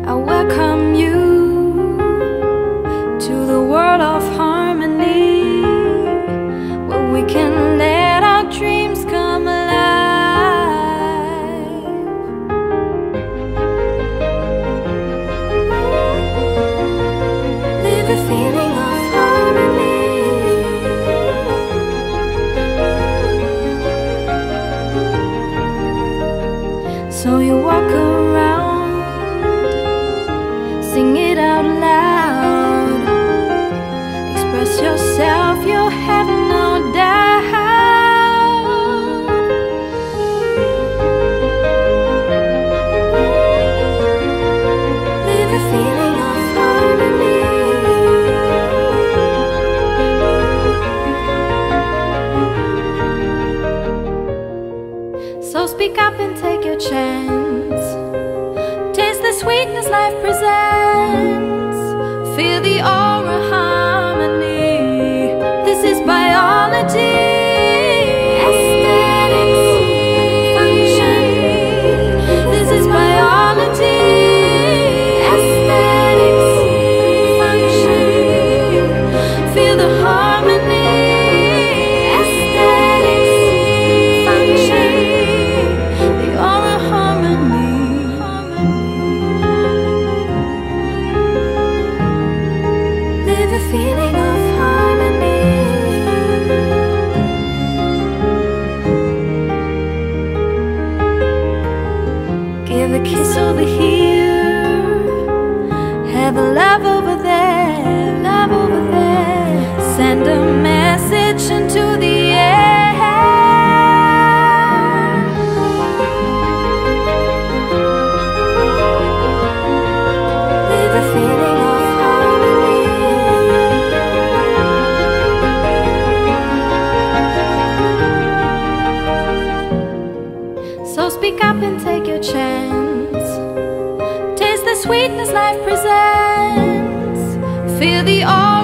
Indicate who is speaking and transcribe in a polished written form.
Speaker 1: I welcome you to the world of harmony, where we can let our dreams come alive. Live a feeling of harmony. So you walk around, sing it out loud, express yourself, you have no doubt. Live a feeling of harmony. So speak up and take your chance. Taste the sweetness life presents. Feel the aura harmony. This is biology. Aesthetics, function. This is biology. Aesthetics, function. Feel the harmony. Aesthetics, function. The aura harmony. Live a feeling of harmony. Give a kiss over here, have a love over there, love over there. Send a message into the air. Live a feeling of harmony. So speak up and take your chance. Taste the sweetness life presents. Feel the awe.